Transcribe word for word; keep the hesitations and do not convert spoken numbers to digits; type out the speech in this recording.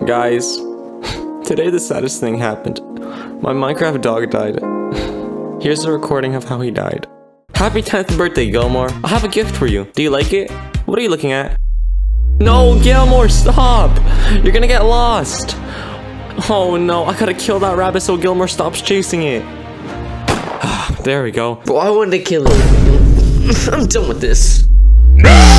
Guys, today the saddest thing happened. My Minecraft dog died. Here's a recording of how he died. Happy tenth birthday, Gilmore. I have a gift for you. Do you like it? What are you looking at? No, Gilmore, stop! You're gonna get lost. Oh no, I gotta kill that rabbit so Gilmore stops chasing it. There we go. Bro, I wanted to kill him. I'm done with this.